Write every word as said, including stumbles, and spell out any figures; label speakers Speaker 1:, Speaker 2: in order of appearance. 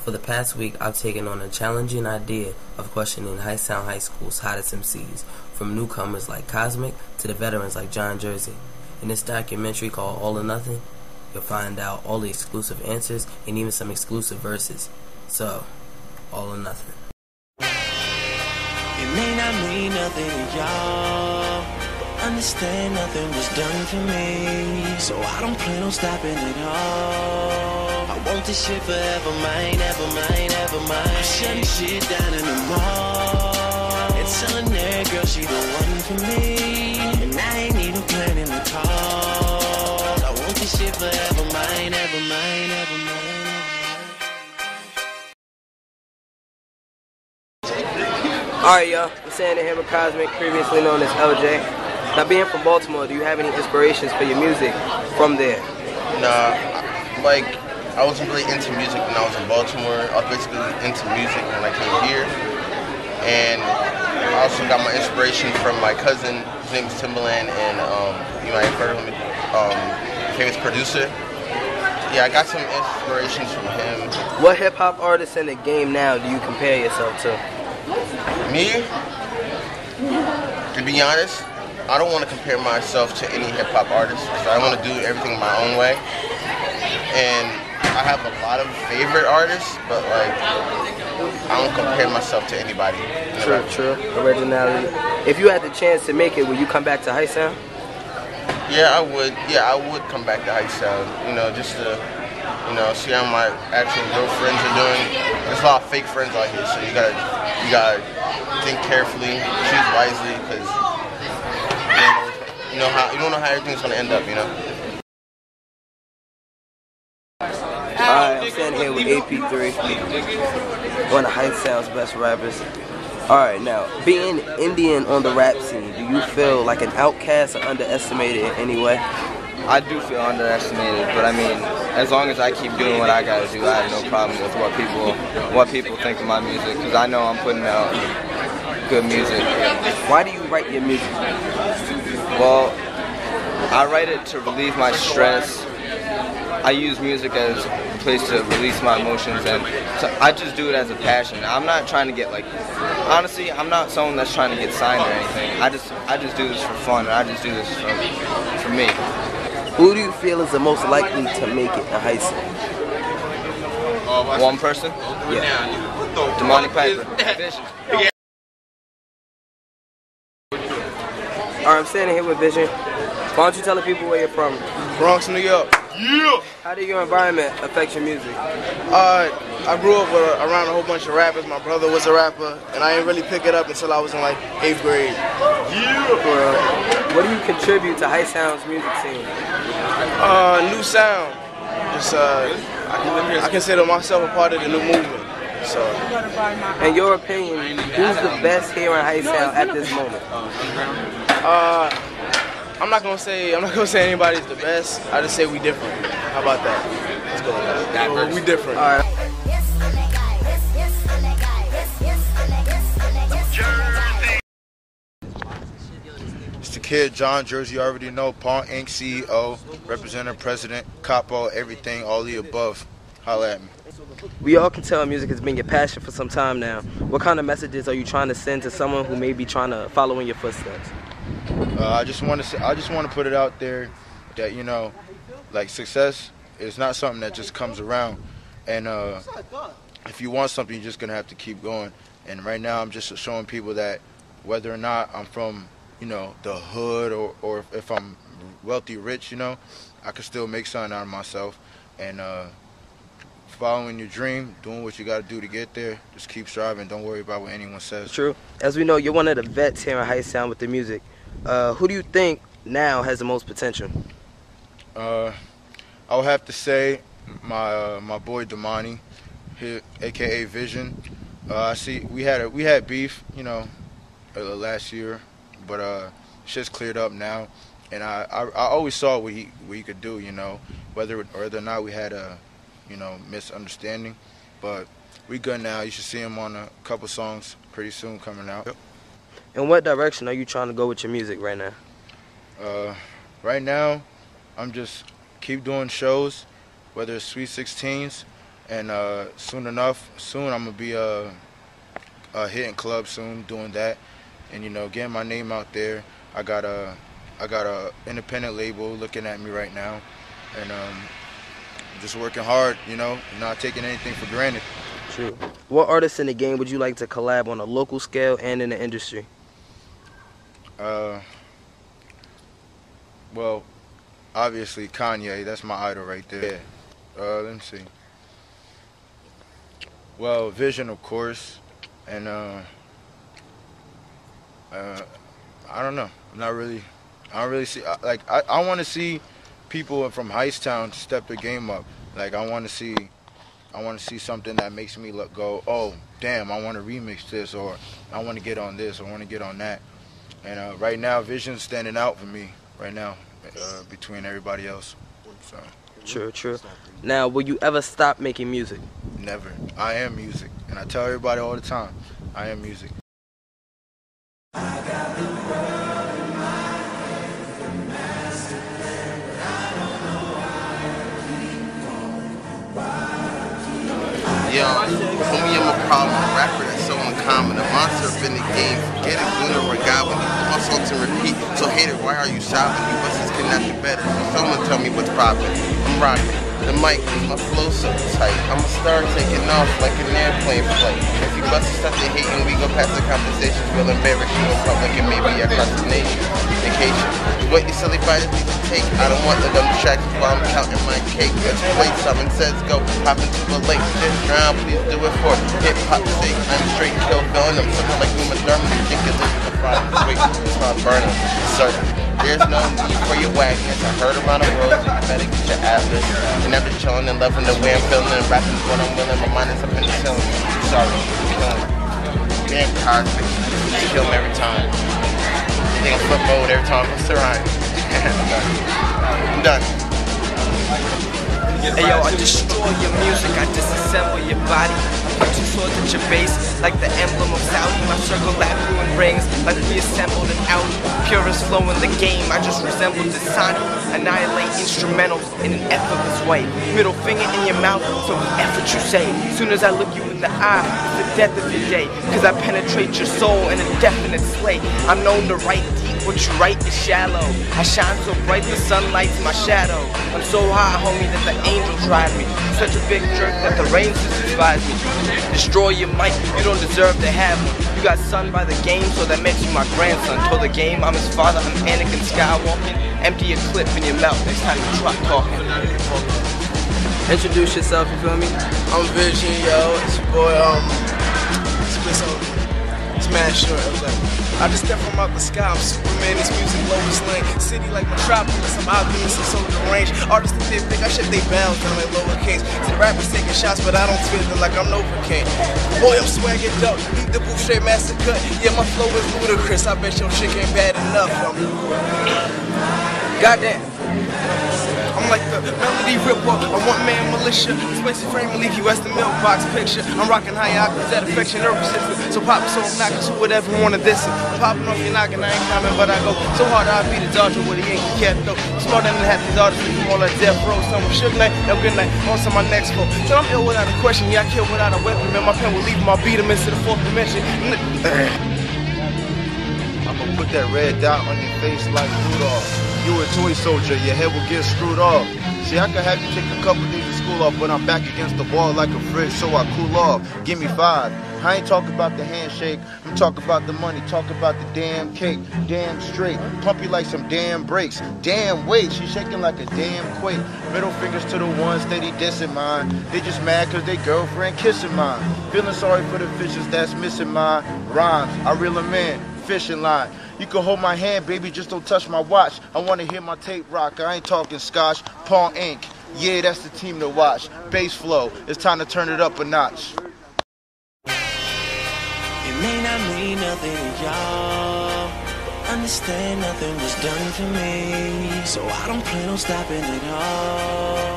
Speaker 1: For the past week, I've taken on a challenging idea of questioning Hightstown High School's hottest M Cs, from newcomers like Cosmic to the veterans like John Jersey. In this documentary called All or Nothing, you'll find out all the exclusive answers and even some exclusive verses. So, all or nothing.
Speaker 2: It may not mean nothing to y'all, but understand nothing was done for me, so I don't plan on stopping at all. I want this shit forever, mine, ever mine, ever mine. I'm shutting shit down in the mall and telling that girl she the one for me, and I ain't even planning to call. I want this shit forever, mine, ever mine, ever mine.
Speaker 3: Alright, y'all, I'm standing here with Cosmic, previously known as L J. Now, being from Baltimore, do you have any inspirations for your music from there?
Speaker 4: Nah, like, I wasn't really into music when I was in Baltimore. I was basically into music when I came here. And I also got my inspiration from my cousin. His name is Timbaland, and um, you might have heard of him, um, famous producer. Yeah, I got some inspirations from him.
Speaker 3: What hip-hop artists in the game now do you compare yourself to?
Speaker 4: Me? To be honest, I don't want to compare myself to any hip-hop artist because I want to do everything my own way. And I have a lot of favorite artists, but like, I don't compare myself to anybody.
Speaker 3: True, true. Originality. If you had the chance to make it, would you come back to Hightstown?
Speaker 4: Yeah, I would. Yeah, I would come back to Hightstown. You know, just to, you know, see how my actual real friends are doing. There's a lot of fake friends out here, so you gotta, you gotta think carefully, choose wisely, because you know how you don't know how everything's gonna end up. You know.
Speaker 3: Alright, I'm standing here with A P three, one of Hightstown's best rappers. Alright, now, being Indian on the rap scene, do you feel like an outcast or underestimated in any way?
Speaker 5: I do feel underestimated, but I mean, as long as I keep doing what I gotta do, I have no problem with what people what people think of my music, because I know I'm putting out good music.
Speaker 3: Why do you write your music?
Speaker 5: Well, I write it to relieve my stress. I use music as a place to release my emotions, and so I just do it as a passion. I'm not trying to get, like, honestly, I'm not someone that's trying to get signed or anything. I just I just do this for fun, and I just do this for, for me.
Speaker 3: Who do you feel is the most likely to make it in Hightstown?
Speaker 5: One person?
Speaker 3: Yeah.
Speaker 5: Demonic Piper. Vision.
Speaker 3: Alright, I'm standing here with Vision. Why don't you tell the people where you're from?
Speaker 6: Bronx, New York.
Speaker 4: Yeah.
Speaker 3: How did your environment affect your music?
Speaker 6: Uh, I grew up with a, around a whole bunch of rappers. My brother was a rapper, and I didn't really pick it up until I was in like eighth grade.
Speaker 4: Yeah.
Speaker 3: Uh, what do you contribute to Hightstown's music scene?
Speaker 6: Uh, new sound. Just uh, I, I consider myself a part of the new movement. So,
Speaker 3: in your opinion, who's the best here in Hightstown at this moment?
Speaker 6: uh, I'm not gonna say I'm not gonna say anybody's the best. I just say we different. How about that? Let's go with that. Well, we different.
Speaker 3: All right.
Speaker 7: It's the kid, John Jersey. You already know. Pawn Incorporated. C E O, representative, president, capo, everything, all the above. Holla at me.
Speaker 3: We all can tell music has been your passion for some time now. What kind of messages are you trying to send to someone who may be trying to follow in your footsteps?
Speaker 7: Uh, I just want to say, I just want to put it out there that, you know, like, success is not something that just comes around, and uh, if you want something, you're just gonna have to keep going. And right now, I'm just showing people that whether or not I'm from, you know, the hood, or or if I'm wealthy, rich, you know, I can still make something out of myself. And uh, following your dream, doing what you got to do to get there, just keep striving. Don't worry about what anyone says.
Speaker 3: True. As we know, you're one of the vets here in Hightstown with the music. Uh, who do you think now has the most potential?
Speaker 7: Uh, I would have to say my uh, my boy Damani, he, aka Vision. Uh, I see we had a, we had beef, you know, uh, last year, but uh, shit's cleared up now, and I, I I always saw what he what he could do, you know, whether whether or not we had a, you know, misunderstanding, but we good now. You should see him on a couple songs pretty soon coming out.
Speaker 3: In what direction are you trying to go with your music right now?
Speaker 7: Uh, right now, I'm just keep doing shows, whether it's Sweet sixteens and uh, soon enough, soon I'm gonna be uh, uh, hitting clubs soon, doing that, and you know, getting my name out there. I got a, I got a independent label looking at me right now, and um, just working hard, you know, not taking anything for granted.
Speaker 3: True. What artists in the game would you like to collab on a local scale and in the industry?
Speaker 7: Uh, well, obviously Kanye, that's my idol right there. Uh, let me see. Well, Vision, of course, and uh, uh, I don't know. I'm not really. I don't really see. Like I, I want to see people from Hightstown step their game up. Like I want to see. I want to see something that makes me look go, oh, damn, I want to remix this, or I want to get on this, or I want to get on that. And uh, right now, Vision's standing out for me right now uh, between everybody else. So.
Speaker 3: True, true. Now, will you ever stop making music?
Speaker 7: Never. I am music, and I tell everybody all the time, I am music.
Speaker 4: Yo, homie, I'm a problem rapper that's so uncommon. A monster up in the game. Forget it, Guna or God when you assault and repeat. So hater, why are you sobbing? You buses cannot do better. So someone tell me what's poppin'. I'm rocking the mic, my flow so tight. I'm a star taking off like an airplane flight. If you buses start to hating, we go past the conversation. Feel embarrassed, you in public and maybe across the nation. Vacation. What you silly fighters need to take. I don't want the dumb distractions while I'm counting my cake. Let's wait, Simon says go, hop into a lake. Just drown, please do it for hip hop sake. I'm straight kill feeling them. Something like Uma Thurman. You think it's a fire. Wait, it's not burning. Certain. There's no need for your wagoness. I heard around the road, so you better get your atlas. And I'm just chilling and loving the way I'm feeling. And rapping is what I'm willing. My mind is up in the ceiling. Sorry, killing. Damn Cosby. Just kill him every time. I think I'm flip mode every time I'm still right. I'm done.
Speaker 8: Hey yo, I destroy your music, I disassemble your body. I put your swords at your base, like the emblem of Saudi. My circle lap ruin rings, like reassembled and out. Purest flow in the game, I just resemble Dasani. Annihilate instrumentals in an effortless way. Middle finger in your mouth, so effort you say. Soon as I look you in the eye, it's the death of your day. Cause I penetrate your soul in a definite slay. I'm known to write deep, what you write is shallow. I shine so bright the sun lights my shadow. I'm so high, homie, that the angels ride me. Such a big jerk that the rain despise me. Destroy your mic, you don't deserve to have one. You got son by the game, so that makes you my grandson. Told the game I'm his father, I'm Anakin Skywalking. Empty a clip in your mouth next time you try talking.
Speaker 3: Introduce yourself, you feel me?
Speaker 6: I'm Vision, yo. It's your boy, um, Swiss Oak. Smash short. I was like, I just step from out the sky. I'm Superman. This music Lois Lane. City like Metropolis. I'm Optimus. I'm so deranged. Artists that they think I shut they bounds down like lowercase. To the rappers taking shots, but I don't feel them like I'm Novocaine. Boy, I'm swagger dope. Leave the booth straight master cut. Yeah, my flow is ludicrous. I bet your shit ain't bad enough.
Speaker 3: Goddamn.
Speaker 6: I'm like the melody ripper, a one-man militia. Space frame will leave you as the mailbox picture. I'm rocking high octaves that affection nervous system. So pop it so I'm knocking to whatever one of this. I'm popping off your knocking, I ain't coming, but I go so hard I'll be the dodger with a Yankee cat though. Smarter than half these artists from all that death row. Some Suge Knight, no good night, on to my next flow. So I'm ill without a question, yeah I kill without a weapon. Man, my pen will leave him, I'll beat him into the fourth dimension.
Speaker 7: I'ma put that red dot on your face like Rudolph. You a toy soldier, your head will get screwed off. See, I could have you take a couple days of school off, but I'm back against the wall like a fridge, so I cool off. Give me five. I ain't talking about the handshake, I'm talking about the money, talking about the damn cake, damn straight, pump you like some damn brakes, damn weight, she shaking like a damn quake. Middle fingers to the ones steady dissing mine, they just mad cause they girlfriend kissing mine. Feeling sorry for the fishes that's missing my rhymes, I reel them in, fishing line. You can hold my hand, baby, just don't touch my watch. I wanna hear my tape rock, I ain't talking scotch. Paul Incorporated. Yeah, that's the team to watch. Bass flow, it's time to turn it up a notch.
Speaker 2: It may not mean nothing to y'all, but understand nothing was done for me. So I don't plan on stopping at all.